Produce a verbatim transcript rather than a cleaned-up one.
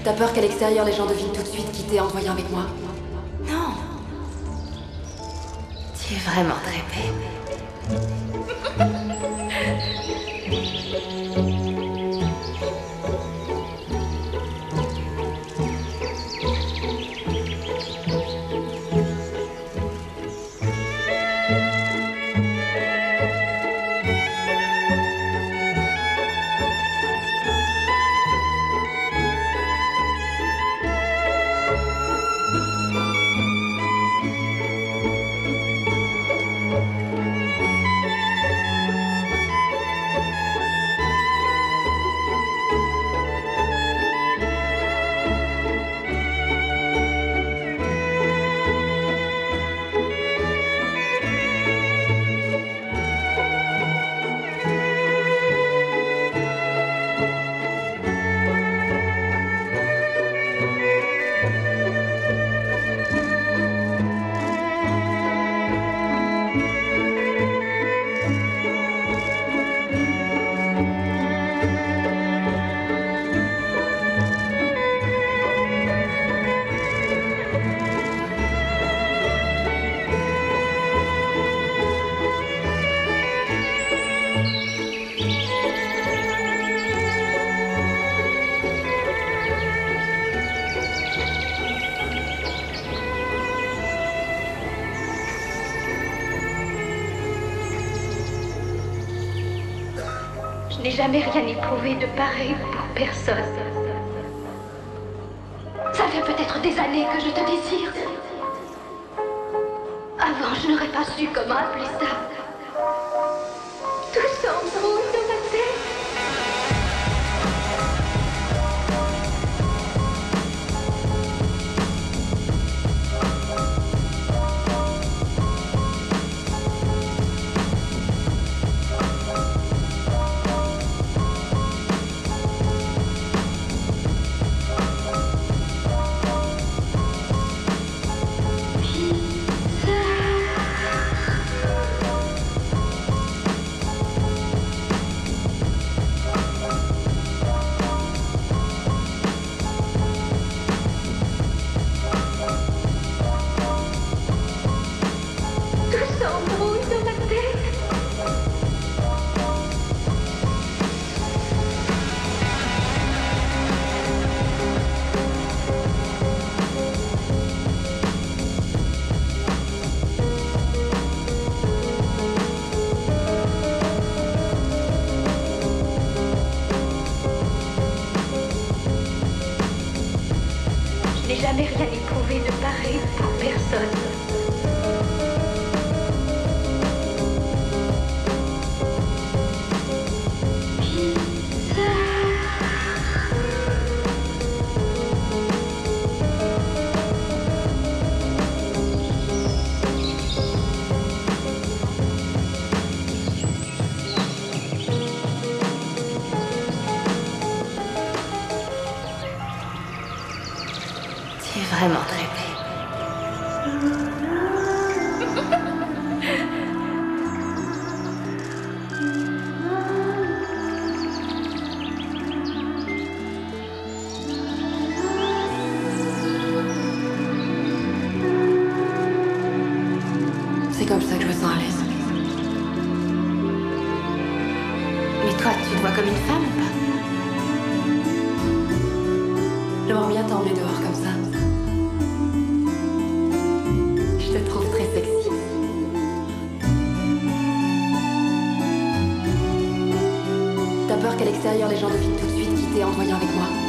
T'as peur qu'à l'extérieur, les gens devinent tout de suite qui t'es en te voyant avec moi? Non. Tu es vraiment très belle. Je n'ai jamais rien éprouvé de pareil pour personne. Ça fait peut-être des années que je te désire. Avant, je n'aurais pas su comment appeler ça. Tout s'embrouille dans ma tête. Je n'ai jamais rien éprouvé de pareil pour personne. Tu es vraiment très belle. C'est comme ça que je me sens à l'aise. Mais toi, tu te vois comme une femme ou pas? J'aimerais bien t'emmener dehors comme ça. Je te trouve très sexy. T'as peur qu'à l'extérieur, les gens devinent tout de suite qui t'es en te voyant avec moi?